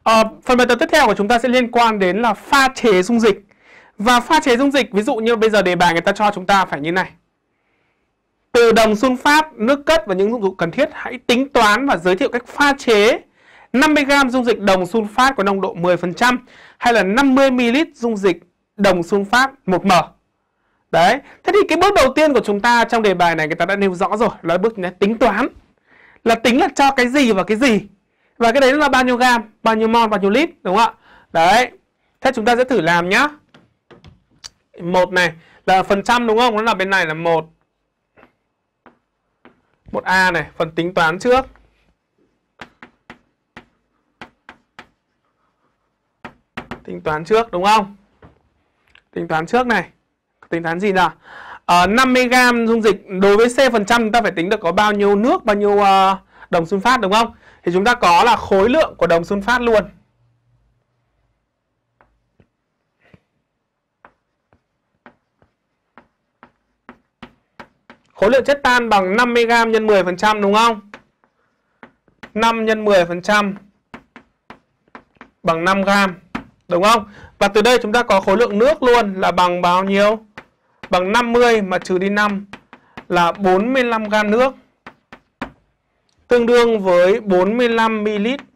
Phần bài tập tiếp theo của chúng ta sẽ liên quan đến là pha chế dung dịch. Và pha chế dung dịch, ví dụ như bây giờ đề bài người ta cho chúng ta phải như này. Từ đồng sunfat, nước cất và những dụng cụ cần thiết, hãy tính toán và giới thiệu cách pha chế 50g dung dịch đồng sunfat có nồng độ 10% hay là 50ml dung dịch đồng sunfat 1m. Đấy. Thế thì cái bước đầu tiên của chúng ta trong đề bài này người ta đã nêu rõ rồi, là bước tính toán. Là tính là cho cái gì và cái gì. Và cái đấy là bao nhiêu gam, bao nhiêu mol, bao nhiêu lít, đúng không ạ? Đấy. Thế chúng ta sẽ thử làm nhá. Một này là phần trăm đúng không? Nó là bên này là 1A này, phần tính toán trước. Tính toán trước đúng không? Tính toán trước này. Tính toán gì nào? 50g dung dịch, đối với C% chúng ta phải tính được có bao nhiêu nước, bao nhiêu đồng sunfat đúng không? Thì chúng ta có là khối lượng của đồng sunfat luôn. Khối lượng chất tan bằng 50g nhân 10% đúng không? 5 nhân 10% bằng 5g, đúng không? Và từ đây chúng ta có khối lượng nước luôn là bằng bao nhiêu? Bằng 50 mà trừ đi 5 là 45g nước. Tương đương với 45ml